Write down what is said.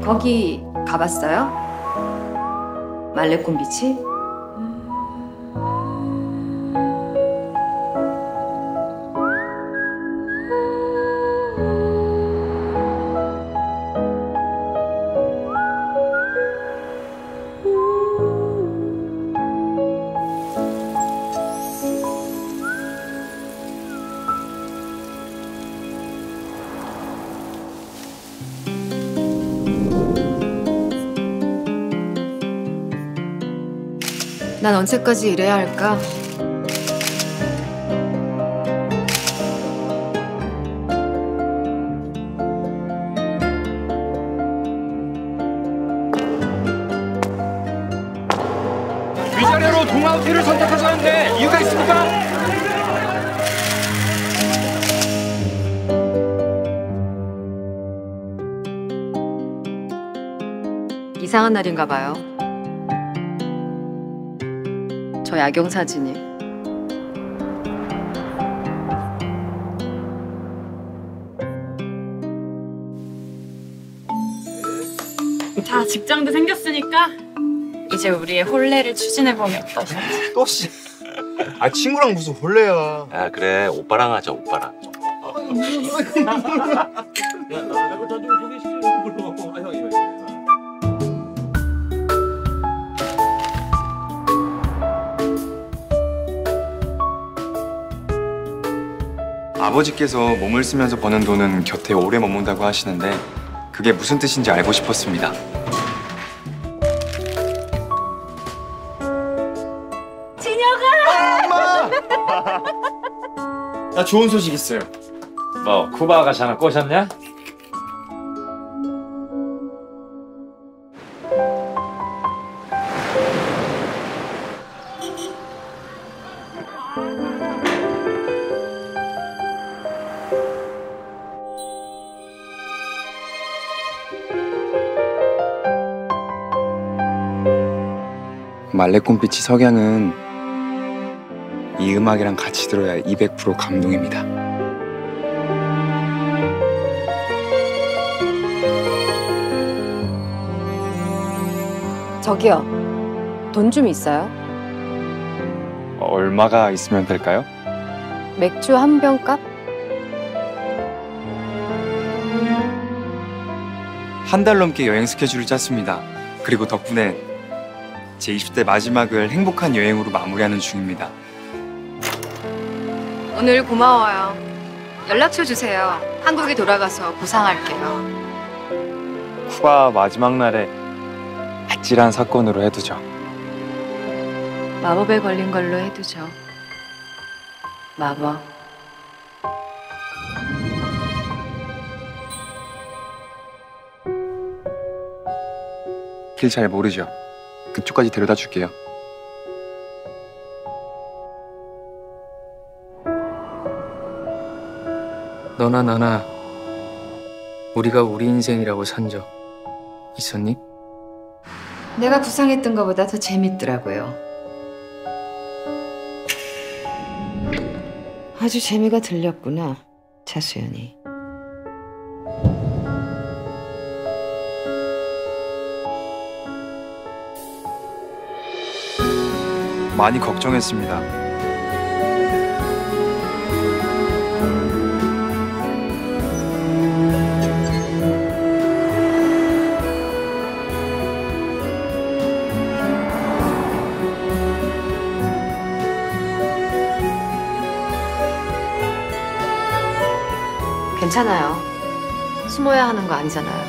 거기 가봤어요? 말레콘 비치? 난 언제까지 이래야 할까? 위자료로 동아호텔을 선택하셨는데 이유가 있습니까? 이상한 날인가 봐요. 저 야경 사진이. 자, 직장도 생겼으니까 이제 우리의 혼례를 추진해보면 어떠신지. 또 씨. 아 친구랑 무슨 혼례야. 아 그래 오빠랑 하자 오빠랑. 아버지께서 몸을 쓰면서 버는 돈은 곁에 오래 머문다고 하시는데 그게 무슨 뜻인지 알고 싶었습니다. 진혁아! 엄마! 나 좋은 소식 있어요. 뭐 쿠바 아가씨 하나 꼬셨냐? 말레콘빛이 석양은 이 음악이랑 같이 들어야 200% 감동입니다. 저기요. 돈 좀 있어요? 얼마가 있으면 될까요? 맥주 한 병 값? 한 달 넘게 여행 스케줄을 짰습니다. 그리고 덕분에 제 20대 마지막을 행복한 여행으로 마무리하는 중입니다. 오늘 고마워요. 연락처 주세요. 한국에 돌아가서 보상할게요. 쿠바 마지막 날에 아찔한 사건으로 해두죠. 마법에 걸린 걸로 해두죠. 마법. 길 잘 모르죠? 그쪽까지 데려다 줄게요. 너나 나나 우리가 우리 인생이라고 산 적 있었니? 내가 구상했던 것보다 더 재밌더라고요. 아주 재미가 들렸구나, 차수연이. 많이 걱정했습니다. 괜찮아요. 숨어야 하는 거 아니잖아요.